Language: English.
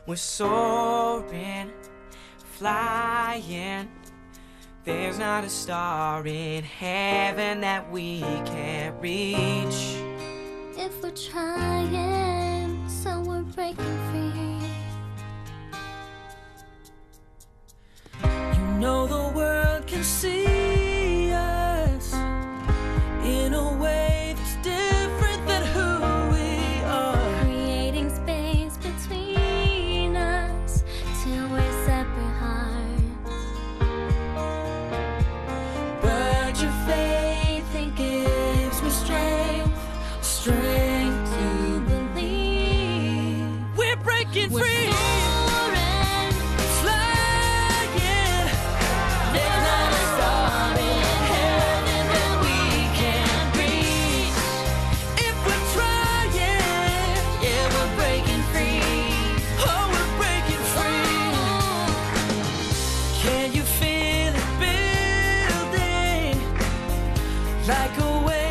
We're soaring, flying. There's not a star in heaven that we can't reach. If we're trying, so we're breaking free. You know the world can see us in a way that's different than who we are. Creating space between us till we're separate hearts. But your faith, it gives me strength To believe We're breaking we're free. soaring. Flying. There's not a star in heaven that we can't reach. If we're trying, yeah, we're breaking free. Oh, we're breaking free. Can you feel it building like a wave?